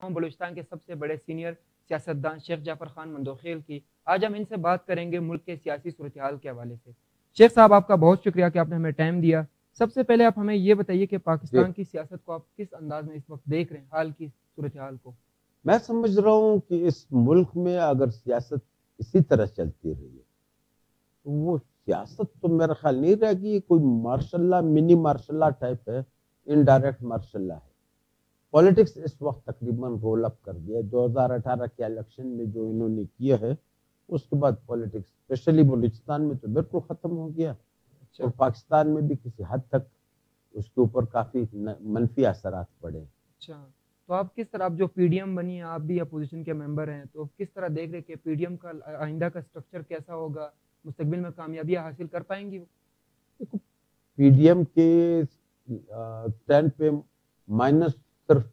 بلوچستان کے سب سے بڑے سینئر سیاستدان شیخ جعفر خان مندوخیل کی آج ہم ان سے بات کریں گے ملک کے سیاسی صورتحال کے حوالے سے۔ شیخ صاحب آپ کا بہت شکریہ کہ آپ نے ہمیں ٹائم دیا۔ سب سے پہلے آپ ہمیں یہ بتائیے کہ پاکستان کی سیاست کو آپ کس انداز میں اس وقت دیکھ رہے ہیں، حال کی صورتحال کو؟ میں سمجھ رہا ہوں کہ اس ملک میں اگر سیاست اسی طرح چلتی رہی تو وہ سیاست تو میرا خیال نہیں رہے گی، کوئی martial law mini martial law type ہے، انڈائریکٹ مارشل اللہ ہے۔ پولیٹکس اس وقت تقریباً رول اپ کر دیا ہے۔ 2018 کے الیکشن میں جو انہوں نے کیا ہے اس کے بعد پولیٹکس اسپیشلی بلوچستان میں تو بالکل ختم ہو گیا، اور پاکستان میں بھی کسی حد تک اس کے اوپر کافی منفی اثرات پڑے۔ اچھا، تو آپ کس طرح، آپ جو پی ڈی ایم بنی ہیں، آپ بھی اپوزیشن کے ممبر ہیں، تو کس طرح دیکھ رہے کہ پی ڈی ایم کا آئندہ کا اسٹرکچر کیسا ہوگا، مستقبل میں کامیابیاں حاصل کر پائیں گی؟ پی ڈی ایم کے اسٹینڈ پہ مائنس صرف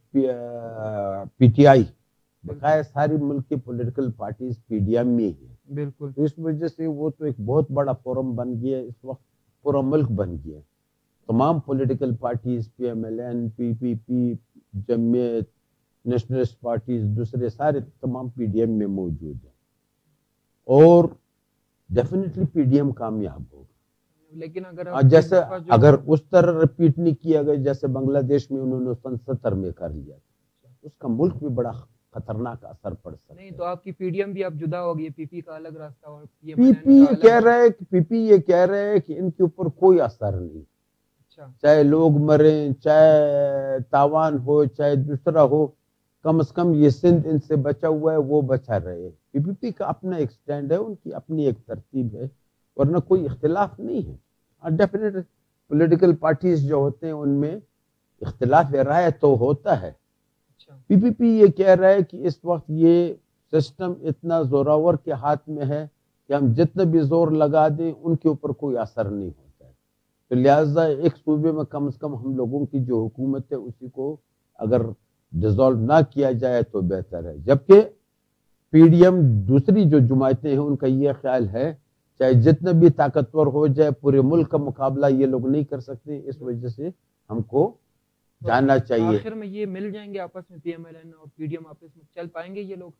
پی ٹی آئی، بقایا ساری ملک کی political parties P D M میں ہی ہیں۔ بالکل، اس وجہ سے وہ تو ایک بہت بڑا فورم بن گیا ہے، اس وقت پورا ملک بن گیا ہے۔ تمام political parties, P M L N, P P P, Jamiat, nationalist parties, دوسرے سارے تمام پی ڈی ایم میں موجود ہیں، اور ڈیفینیٹلی پی ڈی ایم کامیاب ہوگا۔ لیکن جیسے اگر اس طرح ریپیٹ نہیں کیا گیا جیسے بنگلہ دیش میں انہوں نے 70 میں کر لیا، اس کا ملک بھی بڑا خطرناک اثر پڑ سکتا ہے۔ نہیں تو آپ کی پی ڈی ایم بھی اب جدا ہوگی، پی پی کا الگ راستہ، اور پی پی کہہ رہے کہ ان کے اوپر کوئی اثر نہیں، چاہے لوگ مریں، چاہے تاوان ہو، چاہے دوسرا ہو، کم از کم یہ سندھ ان سے بچا ہوا ہے، وہ بچا رہے۔ پی پی کا اپنا ایک سٹینڈ ہے، ان کی اپنی ایک ترتیب ہے، ورنہ کوئی اختلاف نہیں ہے۔ ڈیفینیٹ پولیٹیکل پارٹیز جو ہوتے ہیں ان میں اختلاف رائے تو ہوتا ہے۔ پی پی پی یہ کہہ رہا ہے کہ اس وقت یہ سسٹم اتنا زوراور کے ہاتھ میں ہے کہ ہم جتنا بھی زور لگا دیں ان کے اوپر کوئی اثر نہیں ہوتا ہے، تو لہٰذا ایک صوبے میں کم از کم ہم لوگوں کی جو حکومت ہے اسی کو اگر ڈیزالو نہ کیا جائے تو بہتر ہے۔ جبکہ پی ڈی ایم دوسری جو جماعتیں ہیں ان کا یہ خیال ہے چاہے جتنا بھی طاقتور ہو جائے پورے ملک کا مقابلہ یہ لوگ نہیں کر سکتے، اس وجہ سے ہم کو جاننا چاہیے۔ آخر میں یہ مل جائیں گے آپس میں، پی ایم ایل این اور پی ڈی ایم آپس میں چل پائیں گے یہ لوگ؟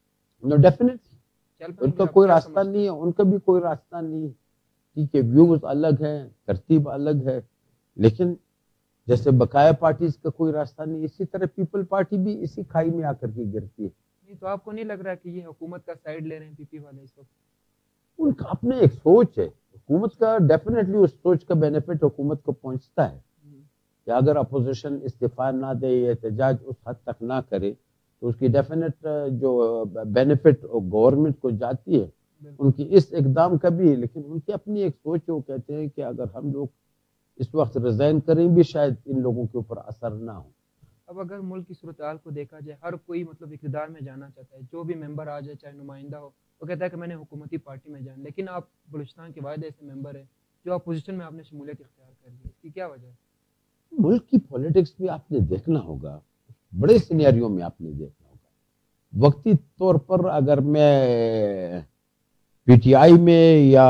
ڈیفینیٹلی ان کا کوئی راستہ نہیں ہے، ان کا بھی کوئی راستہ نہیں ہے، ٹھیک ہے، ویوز الگ ہیں، ترتیب الگ ہے، لیکن جیسے بقایا پارٹیز کا کوئی راستہ نہیں، اسی طرح پیپل پارٹی بھی اسی کھائی میں آ کر کے گرتی ہے۔ نہیں تو آپ کو نہیں لگ رہا کہ یہ حکومت کا سائیڈ لے رہے ہیں پی پی والے اس وقت؟ ان کا اپنے ایک سوچ ہے، حکومت کا ڈیفینیٹلی اس سوچ کا بینیفٹ حکومت کو پہنچتا ہے کہ اگر اپوزیشن استعفیٰ نہ دے یا احتجاج اس حد تک نہ کرے تو اس کی ڈیفینیٹ جو بینیفٹ گورنمنٹ کو جاتی ہے ان کی اس اقدام کا بھی، لیکن ان کی اپنی ایک سوچ ہے، وہ کہتے ہیں کہ اگر ہم لوگ اس وقت ریزائن کریں بھی شاید ان لوگوں کے اوپر اثر نہ ہو۔ اب اگر ملک کی صورتحال کو دیکھا جائے، ہر کوئی اقتدار میں جانا چاہتا ہے، جو بھی ممبر آ جائے چاہے نمائندہ ہو، وہ کہتا ہے کہ میں نے حکومتی پارٹی میں جانا، لیکن آپ بلوچستان کے واحد ایسے ممبر ہیں جو اپوزیشن میں آپ نے شمولیت اختیار کر لی، اس کی کیا وجہ ہے؟ ملک کی پولیٹکس بھی آپ نے دیکھنا ہوگا، بڑے سینیریوں میں آپ نے دیکھنا ہوگا۔ وقتی طور پر اگر میں پی ٹی آئی میں یا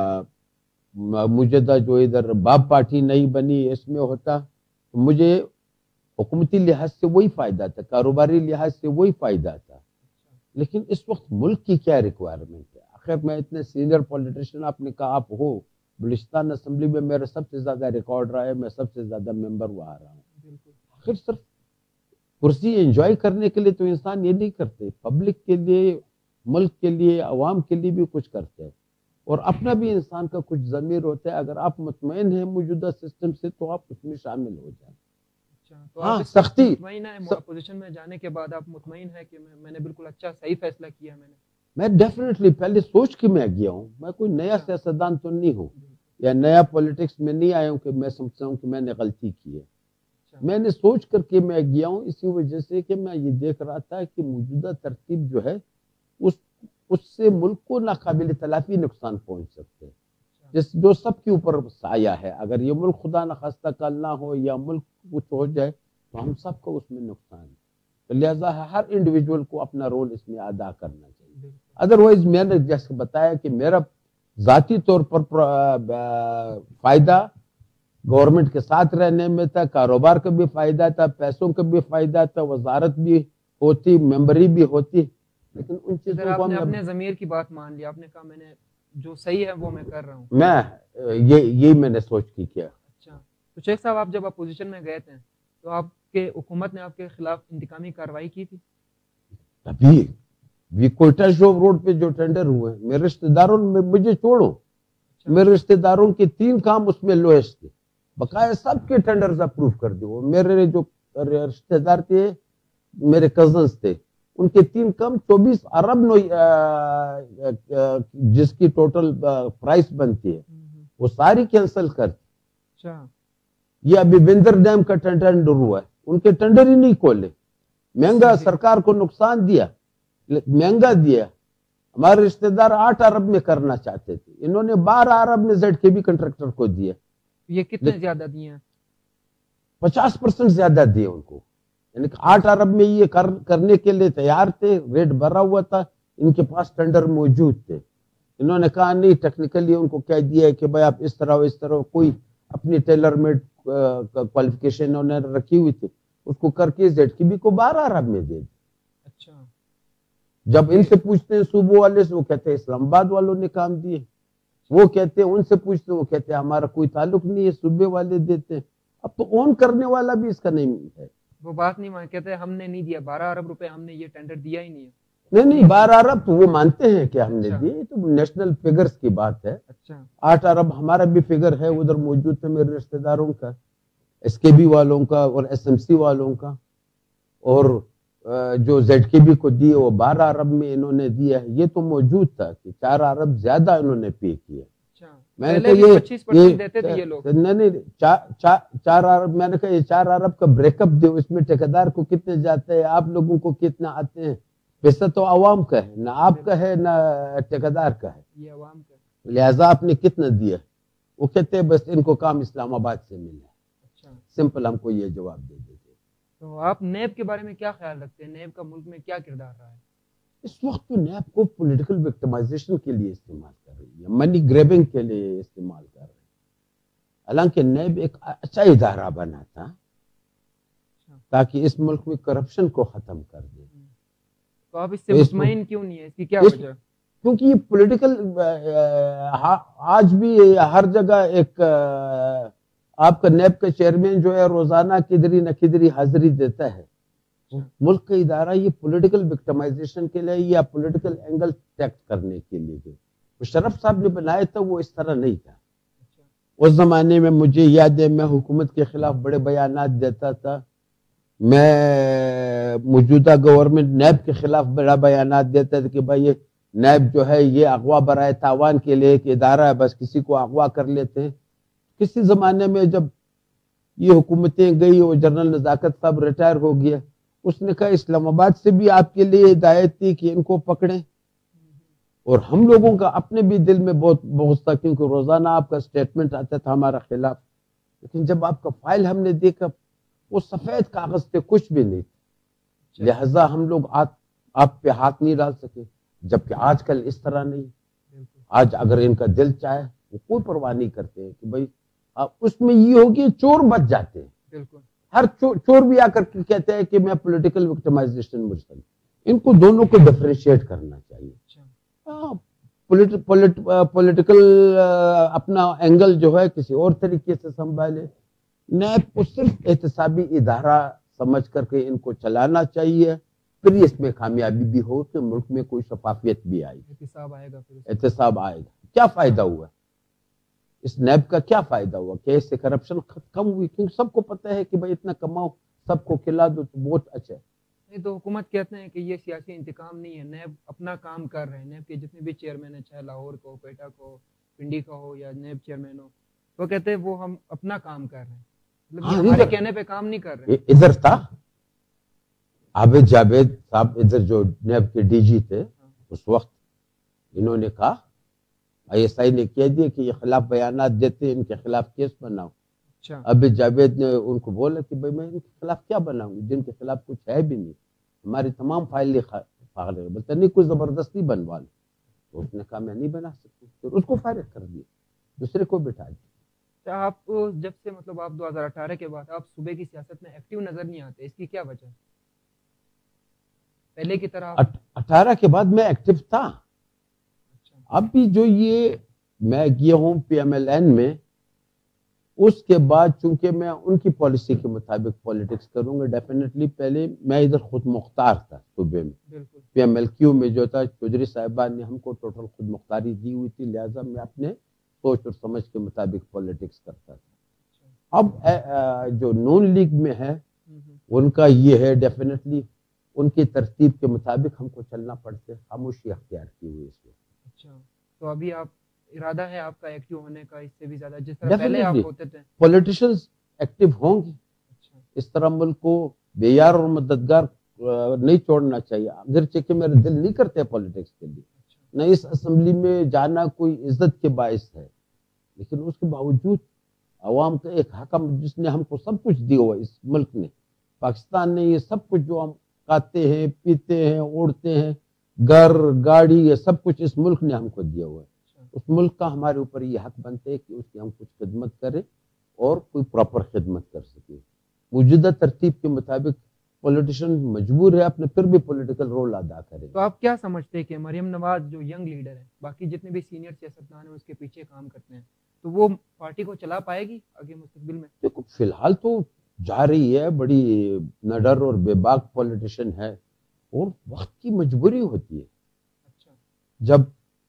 مجدہ جو ادھر باب پارٹی نہیں بنی اس میں ہوتا تو مجھے حکومتی لحاظ سے وہی فائدہ تھا، کاروباری لحاظ سے وہی فائدہ تھا، لیکن اس وقت ملک کی کیا ریکوائرمنٹ ہے؟ آخر میں اتنے سینئر پولیٹیشین آپ نے کہا آپ ہو، بلوچستان اسمبلی میں میرا سب سے زیادہ ریکارڈ رہا ہے، میں سب سے زیادہ ممبر وہاں رہا ہوں۔ آخر صرف کرسی انجوائے کرنے کے لیے تو انسان یہ نہیں کرتے، پبلک کے لیے، ملک کے لیے، عوام کے لیے بھی کچھ کرتے ہیں، اور اپنا بھی انسان کا کچھ ضمیر ہوتا ہے۔ اگر آپ مطمئن ہیں موجودہ سسٹم سے تو آپ اس میں شامل ہو جائیں۔ تو آپ سختی مطمئن ہے اپوزیشن میں جانے کے بعد، آپ مطمئن ہے کہ میں نے بالکل اچھا صحیح فیصلہ کیا؟ میں ڈیفینیٹلی پہلے سوچ کے میں گیا ہوں، میں کوئی نیا سیاستدان تو نہیں ہوں یا نیا پولیٹکس میں نہیں آیا ہوں کہ میں سمجھتا ہوں کہ میں نے غلطی کی ہے، میں نے سوچ کر کے میں گیا ہوں، اسی وجہ سے کہ میں یہ دیکھ رہا تھا کہ موجودہ ترتیب جو ہے اس سے ملک کو ناقابل تلافی نقصان پہنچ سکتے ہیں، جو سب کے اوپر سایہ ہے۔ اگر یہ ملک خدا نخواستہ کل نہ ہو یا ملک کچھ ہو جائے تو ہم سب کو اس میں نقصان ہے، تو لہٰذا ہر انڈیویجول کو اپنا رول اس میں ادا کرنا چاہیے۔ ادروائز میں نے جیسے بتایا کہ میرا ذاتی طور پر فائدہ گورنمنٹ کے ساتھ رہنے میں تھا، کاروبار کا بھی فائدہ تھا، پیسوں کا بھی فائدہ تھا، وزارت بھی ہوتی, ممبری بھی ہوتی, لیکن ان چیزوں کو اپنے ضمیر کی بات مان لیا, آپ نے کہا میں نے جو صحیح ہے وہ میں کر رہا ہوں, میں یہی میں نے سوچ کی کیا. اچھا, تو شیخ صاحب آپ جب اپوزیشن میں گئے تھے تو آپ کے حکومت نے آپ کے خلاف انتقامی کارروائی کی تھی؟ ابھی کوئٹہ شوب روڈ پہ جو ٹینڈر ہوئے, میرے رشتے داروں نے, مجھے چھوڑو, میرے رشتے داروں کے 3 کام اس میں لوئسٹ تھے, بقایا سب کے ٹینڈرز اپروو کر دیے. میرے جو رشتے دار تھے, میرے کزنز تھے, ان کے 3 کام 24 ارب جس کی ٹوٹل پرائس بنتی ہے وہ ساری کینسل کر دی. یہ ابھی بندر ڈیم کا ٹینڈر ہوا ہے, ان کے ٹینڈر ہی نہیں کھولے. مہنگا, سرکار کو نقصان دیا, مہنگا دیا. ہمارے رشتے دار 8 ارب میں کرنا چاہتے تھے, انہوں نے 12 ارب میں زیڈ کے بی کنٹریکٹر کو دیا. یہ کتنے زیادہ دیے ہیں؟ 50% زیادہ دیے ان کو, یعنی 8 ارب میں یہ کرنے کے لیے تیار تھے, ریٹ بھرا ہوا تھا, ان کے پاس ٹینڈر موجود تھے. انہوں نے کہا نہیں, ٹیکنیکلی ان کو کہہ دیا ہے کہ بھائی آپ اس طرح کوئی اپنی ٹیلر میڈ کوالیفیکیشن انہوں نے رکھی ہوئی تھی, اس کو کر کے زیڈ کی بی کو 12 ارب میں دے دی. اچھا, جب ان سے پوچھتے ہیں صوبہ والے سے, وہ کہتے ہیں اسلام آباد والوں نے کام دیے. وہ کہتے ہیں, ان سے پوچھتے ہیں, وہ کہتے ہیں ہمارا کوئی تعلق نہیں ہے, صوبے والے دیتے ہیں. اب تو اون کرنے والا بھی اس کا نہیں ہے. وہ بات نہیں مان, کہتے ہیں ہم نے نہیں دیا 12 ارب روپے, ہم نے یہ ٹینڈر دیا ہی نہیں ہے. نہیں 12 ارب تو وہ مانتے ہیں کہ ہم نے دیے, تو نیشنل فگرز کی بات ہے. اچھا, 8 ارب ہمارا بھی فگر ہے, ادھر موجود ہے میرے رشتے داروں کا, ایس کے بی والوں کا اور ایس ایم سی والوں کا, اور جو زیڈ کے بی کو دیے وہ 12 ارب میں انہوں نے دیا ہے. یہ تو موجود تھا کہ 4 ارب زیادہ انہوں نے پے کیا. میں نے کہا یہ 25% دیتے تھے یہ لوگ. نہیں 4 ارب, میں نے کہا یہ 4 ارب کا بریک اپ دو, اس میں ٹھیکیدار کو کتنے جاتے ہیں, آپ لوگوں کو کتنا آتے ہیں. پیسہ تو عوام کا ہے, نہ آپ کا ہے نہ ٹھیکیدار کا ہے, یہ عوام کا, لہذا آپ نے کتنا دیا. وہ کہتے ہیں بس ان کو کام اسلام آباد سے ملا ہے. اچھا, سمپل ہم کو یہ جواب دے دیتے. تو آپ نیب کے بارے میں کیا خیال رکھتے ہیں؟ نیب کا ملک میں کیا کردار رہا ہے؟ اس وقت تو نیب کو پولیٹیکل وکٹمائزیشن کے لیے استعمال کر رہی ہے, منی گریبنگ کے لیے استعمال کر رہی ہے. حالانکہ نیب ایک اچھا ادارہ بنا تھا تاکہ اس ملک میں کرپشن کو ختم کر دے. تو آپ اس سے مطمئن کیوں نہیں ہے؟ اس کی کیا وجہ؟ کیونکہ یہ پولیٹیکل, آج بھی ہر جگہ ایک آپ کا نیب کا چیئرمین جو ہے روزانہ کدھری نہ کدھری حاضری دیتا ہے. ملک کا ادارہ یہ پولیٹیکل وکٹمائزیشن کے لیے یا پولیٹیکل اینگل ٹیکٹ کرنے کے لیے مشرف صاحب نے بنایا تھا, وہ اس طرح نہیں تھا. اس زمانے میں مجھے یاد ہے, میں حکومت کے خلاف بڑے بیانات دیتا تھا, میں موجودہ گورنمنٹ نیب کے خلاف بڑا بیانات دیتا تھا کہ بھائی یہ نیب جو ہے یہ اغوا برائے تاوان کے لیے ایک ادارہ ہے, بس کسی کو اغوا کر لیتے ہیں. کسی زمانے میں جب یہ حکومتیں گئی اور جنرل نزاکت صاحب ریٹائر ہو گیا, اس نے کہا اسلام آباد سے بھی آپ کے لیے ہدایت تھی کہ ان کو پکڑیں. اور ہم لوگوں کا اپنے بھی دل میں بہت بغض تھا, کیونکہ روزانہ آپ کا سٹیٹمنٹ آتا تھا ہمارا خلاف. لیکن جب آپ کا فائل ہم نے دیکھا, وہ سفید کاغذ پہ کچھ بھی نہیں تھا, لہذا ہم لوگ آپ پہ ہاتھ نہیں ڈال سکے. جبکہ آج کل اس طرح نہیں. آج اگر ان کا دل چاہے وہ کوئی پرواہ نہیں کرتے کہ بھائی اس میں یہ ہوگی چور بچ جاتے ہیں. بالکل, ہر چور بھی آ کر کے کہتے ہیں کہ میں پولیٹیکل وکٹمائزیشن مجرم. ان کو دونوں کو ڈیفرینشیٹ کرنا چاہیے. پولیٹیکل اپنا اینگل جو ہے کسی اور طریقے سے سنبھالے. نیب کو صرف احتسابی ادارہ سمجھ کر کے ان کو چلانا چاہیے, پھر اس میں کامیابی بھی ہو کہ ملک میں کوئی شفافیت بھی آئے, احتساب آئے گا. کیا فائدہ ہوا اس نیب کا, کیا فائدہ ہوا کہ اس سے کرپشن کم ہوئی؟ کیونکہ سب کو پتہ ہے کہ بھائی اتنا کماؤ, سب کو کھلا دو تو بہت اچھا ہے. نہیں تو حکومت کہتے ہیں کہ یہ سیاسی انتقام نہیں ہے, نیب اپنا کام کر رہے ہیں. نیب کے جتنے بھی چیئرمین ہیں, چاہے لاہور کو, کوئٹہ کو, پنڈی کا ہو یا نیب چیئرمین ہو, وہ کہتے ہیں وہ ہم اپنا کام کر رہے ہیں, مطلب ہمارے کہنے پہ کام نہیں کر رہے. ادھر تھا عابد جاوید صاحب, ادھر جو نیب کے ڈی جی تھے اس وقت, انہوں نے کہا آئی ایس آئی نے کہہ دیا کہ یہ خلاف بیانات دیتے ہیں, ان کے خلاف کیس بناؤ. عابد جاوید نے ان کو بولا کہ بھائی میں ان کے خلاف کیا بناؤں جن کے خلاف کچھ ہے بھی نہیں, ہماری تمام فائلیں فارغ ہے, بلکہ نہیں کوئی زبردستی بنوا لو. تو اس نے کہا میں نہیں بنا سکتی, پھر اس کو فارغ کر دیا, دوسرے کو بٹھا دیا. آپ جب سے مطلب آپ 2018 کے بعد آپ صوبے کی سیاست میں ایکٹیو نظر نہیں آتے, اس کی کیا وجہ؟ پہلے کی طرح 18 کے بعد میں ایکٹیو تھا. اب بھی جو یہ میں گیا ہوں پی ایم ایل این میں, اس کے بعد چونکہ میں ان کی پالیسی کے مطابق پولیٹکس کروں گا ڈیفینیٹلی. پہلے میں ادھر خود مختار تھا صوبے میں, پی ایم ایل کیو میں جو تھا چودھری صاحبان نے ہم کو ٹوٹل خود مختاری دی ہوئی تھی, لہٰذا میں اپنے سوچ اور سمجھ کے مطابق پولیٹکس کرتا تھا. اب جو نون لیگ میں ہے ان کا یہ ہے ڈیفینیٹلی ان کی ترتیب کے مطابق ہم کو چلنا پڑتے, خاموشی اختیار کی ہوئی اس میں. اچھا, تو ابھی آپ ارادہ ہے آپ کا ایکٹیو ہونے کا اس سے بھی زیادہ, جس طرح پہلے آپ ہوتے تھے؟ پولیٹیشنز ایکٹیو ہوں گے. اس طرح ملک کو بے یار اور مددگار نہیں چھوڑنا چاہیے. اگرچہ کہ میرا دل نہیں کرتے پولیٹکس کے لیے, نہ اس اسمبلی میں جانا کوئی عزت کے باعث ہے, لیکن اس کے باوجود عوام کا ایک حکم جس نے ہم کو سب کچھ دیا ہوا, اس ملک نے, پاکستان نے, یہ سب کچھ جو ہم کھاتے ہیں, پیتے ہیں, اوڑھتے ہیں, گھر گاڑی, یہ سب کچھ اس ملک نے ہم کو دیا ہوا ہے. اس ملک کا ہمارے اوپر یہ حق بنتے ہے کہ اس کی ہم کچھ خدمت کریں اور کوئی پراپر خدمت کر سکیں. موجودہ ترتیب کے مطابق پولیٹیشین مجبور ہے اپنے پھر بھی پولیٹیکل رول ادا کرے. تو آپ کیا سمجھتے ہیں کہ مریم نواز جو ینگ لیڈر ہے, باقی جتنے بھی سینئر سیاستدان ہیں اس کے پیچھے کام کرتے ہیں, تو وہ پارٹی کو چلا پائے گی آگے مستقبل میں؟ دیکھو فی الحال تو جا رہی ہے, بڑی نڈر اور بے باک پولیٹیشین ہے, اور وقت کی مجبوری ہوتی ہے. اچھا, جب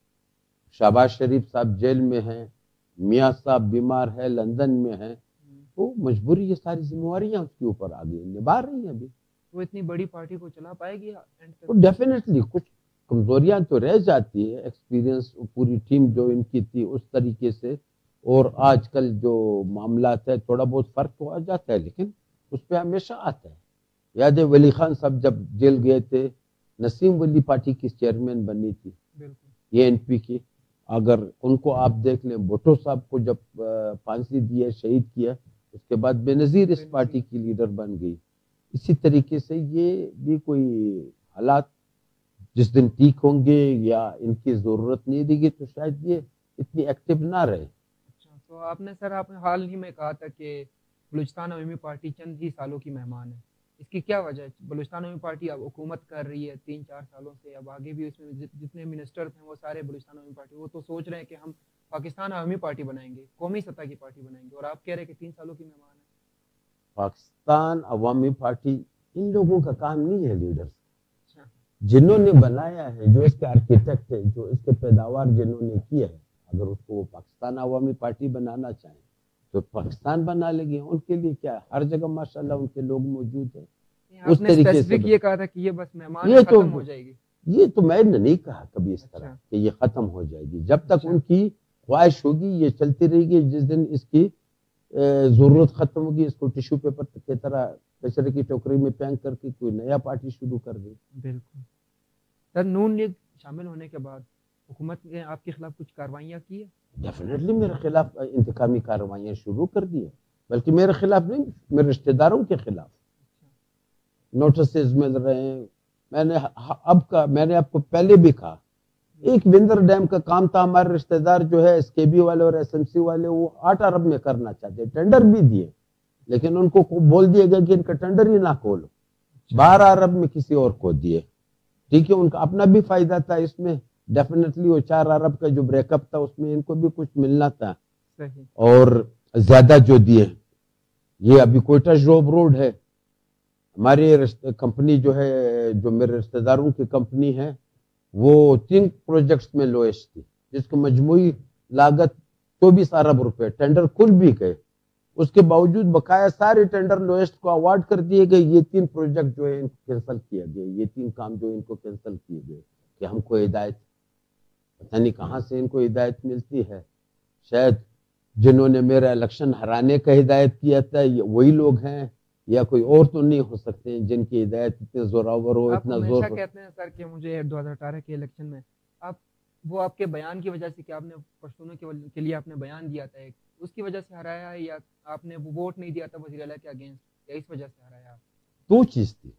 شہباز شریف صاحب جیل میں ہیں, میاں صاحب بیمار ہے, لندن میں ہیں, تو مجبوری یہ ساری ذمہ داریاں اس کے اوپر آ گئی, نبھا رہی ہیں. ابھی وہ اتنی بڑی پارٹی کو چلا پائے گی؟ ڈیفینیٹلی کچھ کمزوریاں تو رہ جاتی ہے, ایکسپیرینس پوری ٹیم جو ان کی تھی اس طریقے سے, اور آج کل جو معاملات ہے تھوڑا بہت فرق تو آ جاتا ہے, لیکن اس پہ ہمیشہ آتا ہے. یاد ہے ولی خان صاحب جب جیل گئے تھے, نسیم ولی پارٹی کی چیئرمین بنی تھی یہ این پی کی. اگر ان کو آپ دیکھ لیں, بھٹو صاحب کو جب پھانسی دی ہے, شہید کیا, اس کے بعد بے نظیر اس پارٹی کی لیڈر بن گئی. اسی طریقے سے یہ بھی کوئی حالات جس دن ٹھیک ہوں گے یا ان کی ضرورت نہیں دے گی تو شاید یہ اتنی ایکٹیو نہ رہے. اچھا, تو آپ نے سر آپ نے حال ہی میں کہا تھا کہ بلوچستان عوامی پارٹی چند ہی سالوں کی مہمان ہے, اس کی کیا وجہ ہے؟ بلوچستان عوامی پارٹی اب حکومت کر رہی ہے 3-4 سالوں سے, اب آگے بھی اس میں جتنے منسٹر ہیں وہ سارے بلوچستان عوامی پارٹی, وہ تو سوچ رہے ہیں کہ ہم پاکستان عوامی پارٹی بنائیں گے, قومی سطح کی پارٹی بنائیں گے, اور آپ کہہ رہے ہیں کہ 3 سالوں کی مہمان ہے. پاکستان عوامی پارٹی ان لوگوں کا کام نہیں ہے. لیڈرز جنہوں نے بنایا ہے, جو اس کے آرکیٹیکٹ ہے, جو اس کے پیداوار جنہوں نے کیا ہے, اگر اس کو پاکستان عوامی پارٹی بنانا چاہیں تو پاکستان بنا لیں گے. ان کے لیے کیا ہے, ہر جگہ ماشاءاللہ ان کے لوگ موجود ہیں. اس طریقے سے یہ کہا تھا کہ یہ بس مہمان ختم ہو جائے گی. یہ تو میں نے نہیں کہا کبھی اس طرح کہ یہ ختم ہو جائے گی. جب تک ان کی خواہش ہوگی یہ چلتی رہے گی. جس دن اس کی ضرورت ختم ہوگی, اس کو ٹیشو پیپر کی طرح کچرے کی ٹوکری میں پینک کر کے کوئی نیا پارٹی شروع کر دے. بالکل سر, نون لیگ شامل ہونے کے بعد حکومت نے آپ کے خلاف کچھ کاروائیاں کی ہیں؟ ڈیفینیٹلی میرے خلاف انتقامی کاروائیاں شروع کر دی ہیں, بلکہ میرے خلاف نہیں, میرے رشتہ داروں کے خلاف نوٹسز مل رہے ہیں. میں نے آپ کو پہلے بھی کہا, ایک وندر ڈیم کا کام تھا, ہمارے رشتہ دار جو ہے ایس کے بی والے اور ایس ایم سی والے, وہ 8 ارب میں کرنا چاہتے, ٹینڈر بھی دیے, لیکن ان کو بول دیا گیا کہ ان کا ٹینڈر ہی نہ کھولو. 12 ارب میں کسی اور کو دیے. ٹھیک ہے, ان کا اپنا بھی فائدہ تھا اس میں, ڈیفینیٹلی وہ 4 ارب کا جو بریک اپ تھا اس میں ان کو بھی کچھ ملنا تھا, اور زیادہ جو دیے. یہ ابھی کوئٹہ جوب روڈ ہے, ہماری کمپنی جو ہے, جو میرے رشتہ داروں کی کمپنی ہے, وہ 3 پروجیکٹس میں لوئسٹ تھی, جس کی مجموعی لاگت 24 ارب روپے. ٹینڈر کھل بھی گئے, اس کے باوجود بقایا سارے ٹینڈر لوئسٹ کو اوارڈ کر دیے گئے. یہ 3 پروجیکٹ جو ہے ان کو کینسل کیا گیا, یہ 3 کام جو ان کو کینسل کیے گئے کہ ہم کو ہدایت, پتہ نہیں کہاں سے ان کو ہدایت ملتی ہے. شاید جنہوں نے میرا الیکشن ہرانے کا ہدایت کیا تھا وہی لوگ ہیں, یا کوئی اور تو نہیں ہو سکتے ہیں جن کی ہدایت اتنے زوراور ہو, اتنا زور. آپ کہتے ہیں سر کہ مجھے 2018 کے الیکشن میں وہ آپ کے بیان کی وجہ سے کہ آپ نے پشتونوں کے لیے آپ نے بیان دیا تھا, اس کی وجہ سے ہرایا ہے, یا آپ نے وہ ووٹ نہیں دیا تھا وزیر اعلیٰ کے اگینسٹ, یا اس وجہ سے ہرایا آپ؟ 2 چیز تھی.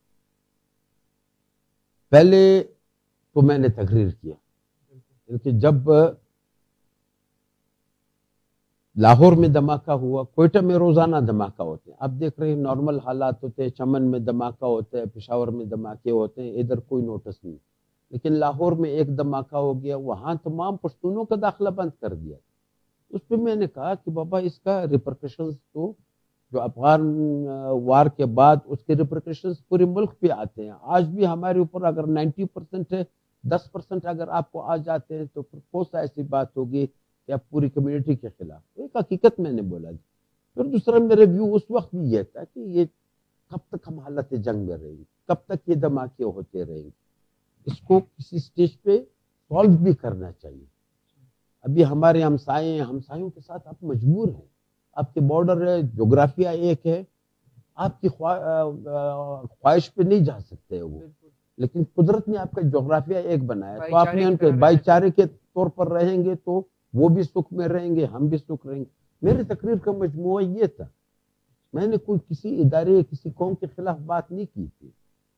پہلے تو میں نے تقریر کیا کہ جب لاہور میں دھماکہ ہوا, کوئٹہ میں روزانہ دھماکہ ہوتے ہیں. آپ دیکھ رہے ہیں نارمل حالات ہوتے ہیں, چمن میں دھماکہ ہوتے ہیں, پشاور میں دھماکے ہوتے ہیں, ادھر کوئی نوٹس نہیں. لیکن لاہور میں ایک دھماکہ ہو گیا, وہاں تمام پشتونوں کا داخلہ بند کر دیا. اس پہ میں نے کہا کہ بابا اس کا ریپرکشنز تو جو افغان وار کے بعد اس کے ریپرکشنز پورے ملک پہ آتے ہیں. آج بھی ہمارے اوپر اگر 90% ہے, 10% اگر آپ کو آ جاتے ہیں تو پھر کون سا ایسی بات ہوگی کہ آپ پوری کمیونٹی کے خلاف. ایک حقیقت میں نے بولا. پھر دوسرا میرے ویو اس وقت بھی یہ تھا کہ یہ کب تک ہم حالت جنگ میں رہیں گے, کب تک یہ دھماکے ہوتے رہیں گے. اس کو کسی سٹیج پہ سالو بھی کرنا چاہیے. ابھی ہمارے ہمسایوں کے ساتھ آپ مجبور ہیں. آپ کے بارڈر ہے, جغرافیہ ایک ہے, آپ کی خواہش پہ نہیں جا سکتے وہ, لیکن قدرت نے آپ کا جغرافیہ ایک بنایا, تو آپ نے ان کے بھائی چارے کے طور پر رہیں گے تو وہ بھی سکھ میں رہیں گے, ہم بھی سکھ رہیں گے. میری تقریر کا مجموعہ یہ تھا. میں نے کوئی کسی ادارے کسی قوم کے خلاف بات نہیں کی تھی.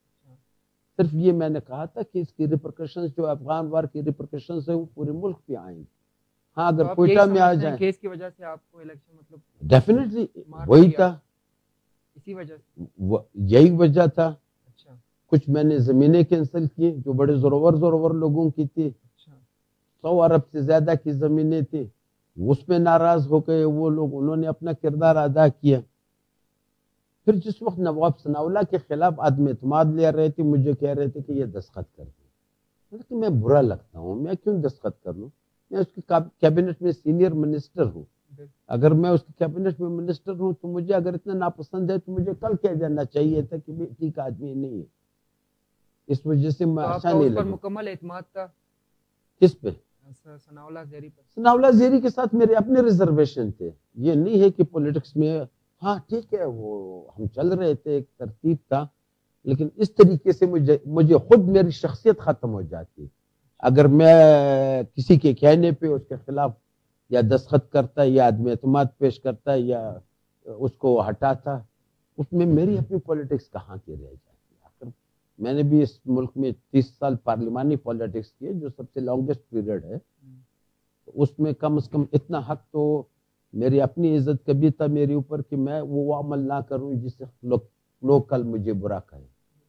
صرف یہ میں نے کہا تھا کہ اس کی ریپرکشنز جو افغان وار کی ریپرکشنز ہیں وہ پورے ملک پہ آئیں گے. ہاں اگر کوئٹہ میں آ جائیں کیس کی وجہ سے آپ کو الیکشن مطلب ڈیفینیٹلی وہی تھا, اسی وجہ سے یہی وجہ تھا. کچھ میں نے زمینیں کینسل کی جو بڑے زورور لوگوں کی تھی. 100 ارب سے زیادہ کی زمینیں تھی, اس میں ناراض ہو گئے وہ لوگ, انہوں نے اپنا کردار ادا کیا. پھر جس وقت نواب ثناء اللہ کے خلاف عدم اعتماد لے رہے تھے, مجھے کہہ رہے تھے کہ یہ دستخط کر دیں. میں برا لگتا ہوں, میں کیوں دستخط کر لوں؟ میں اس کی کیبنٹ میں سینئر منسٹر ہوں. اگر میں اس کی کیبنٹ میں منسٹر ہوں تو مجھے اگر اتنا ناپسند ہے تو مجھے کل کہہ دینا چاہیے تھا کہ ٹھیک آدمی نہیں ہے. اس وجہ سے میں اچھا نہیں لگا. مکمل اعتماد تھا کس پہ؟ ثناء اللہ زیری پر. ثناء اللہ زیری کے ساتھ میرے اپنے ریزرویشن تھے. یہ نہیں ہے کہ پولیٹکس میں ہاں ٹھیک ہے وہ ہم چل رہے تھے, ایک ترتیب تھا, لیکن اس طریقے سے مجھے خود میری شخصیت ختم ہو جاتی اگر میں کسی کے کہنے پہ اس کے خلاف یا دستخط کرتا یا عدم اعتماد پیش کرتا یا اس کو ہٹاتا. اس میں میری اپنی پولیٹکس کہاں کی رہ جاتی. آخر میں نے بھی اس ملک میں 30 سال پارلیمانی پولیٹکس کی, جو سب سے لانگسٹ پیریڈ ہے. اس میں کم از کم اتنا حق تو میری اپنی عزت کا بھی تھا میرے اوپر کہ میں وہ عمل نہ کروں جس سے لوگ کل مجھے برا کہیں.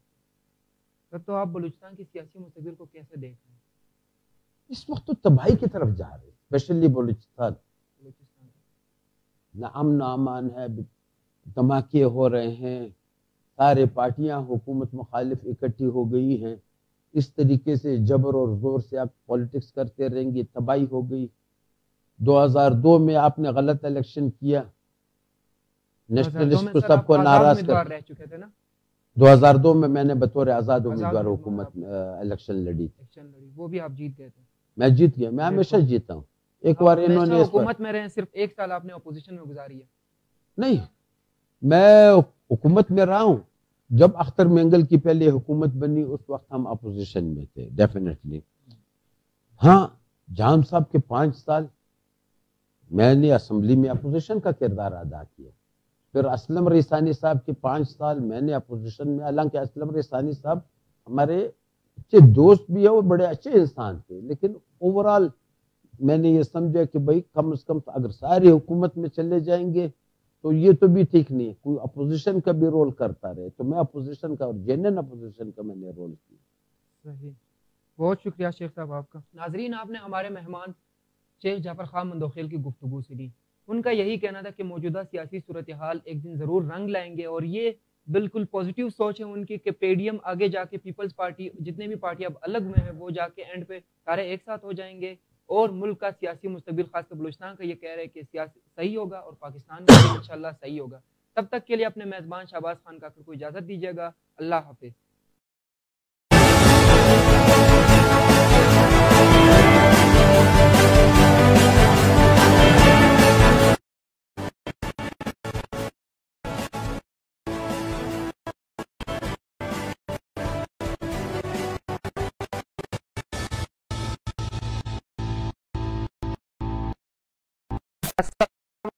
تو آپ بلوچستان کی سیاسی مستقبل کو کیسے دیکھ رہے ہیں؟ اس وقت تو تباہی کی طرف جا رہے ہیں, اسپیشلی بلوچستان. نہ امن نہ امان ہے, دھماکے ہو رہے ہیں, سارے پارٹیاں حکومت مخالف اکٹھی ہو گئی ہیں. اس طریقے سے جبر اور زور سے آپ پولیٹکس کرتے رہیں گے, تباہی ہو گئی. 2002 میں آپ نے غلط الیکشن کیا, نیشنلسٹ کو سب کو ناراض کر. 2002 میں نے بطور آزاد امیدوار حکومت الیکشن لڑی تھی. وہ بھی آپ جیت گئے تھے. میں جیت گیا, میں ہمیشہ جیتا ہوں. ایک بار انہوں نے حکومت میں رہے, صرف 1 سال آپ نے اپوزیشن میں گزاری ہے. نہیں, میں حکومت میں رہا ہوں. جب اختر مینگل کی پہلے حکومت بنی اس وقت ہم اپوزیشن میں تھے ڈیفینیٹلی. ہاں جان صاحب کے 5 سال میں نے اسمبلی میں اپوزیشن کا کردار ادا کیا. پھر اسلم ریسانی صاحب کے 5 سال میں نے اپوزیشن میں, حالانکہ اسلم ریسانی صاحب ہمارے اچھے دوست بھی ہیں, وہ بڑے اچھے انسان تھے, لیکن اوورال میں نے یہ سمجھا کہ بھائی کم از کم اگر ساری حکومت میں چلے جائیں گے تو یہ تو بھی ٹھیک نہیں ہے, کوئی اپوزیشن کا بھی رول کرتا رہے. تو میں اپوزیشن کا اور جینن اپوزیشن کا میں نے رول کیا. صحیح, بہت شکریہ شیخ صاحب آپ کا. ناظرین, آپ نے ہمارے مہمان شیخ جعفر خان مندوخیل کی گفتگو سنی. ان کا یہی کہنا تھا کہ موجودہ سیاسی صورتحال ایک دن ضرور رنگ لائیں گے, اور یہ بالکل پازیٹیو سوچ ہے ان کی کہ پیڈیم آگے جا کے پیپلز پارٹی, جتنے بھی پارٹی اب الگ میں ہیں, وہ جا کے اینڈ پہ سارے ایک ساتھ ہو جائیں گے, اور ملک کا سیاسی مستقبل خاص کر بلوچستان کا یہ کہہ رہے ہیں کہ سیاسی صحیح ہوگا, اور پاکستان میں بھی انشاءاللہ صحیح ہوگا. تب تک کے لیے اپنے میزبان شہباز خان کاکر کو اجازت دیجیے گا. اللہ حافظ.